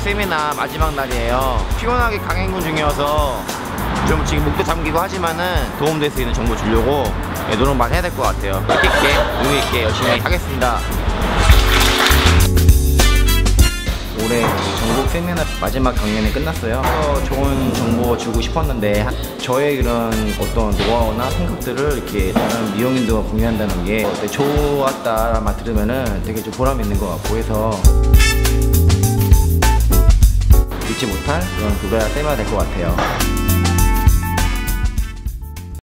세미나 마지막 날이에요. 피곤하게 강행군 중이어서 좀 지금 목도 잠기고 하지만은 도움될 수 있는 정보 주려고 노력 많이 해야 될 것 같아요. 뜻깊게 의미 있게 열심히 하겠습니다. 올해 전국 세미나 마지막 강연이 끝났어요. 좋은 정보 주고 싶었는데 저의 이런 어떤 노하우나 생각들을 이렇게 다른 미용인들과 공유한다는 게 되게 좋았다라는 말 들으면은 되게 좀 보람 있는 것 같고 해서 잊지 못할 그런 글로리아 세미나가 될 것 같아요.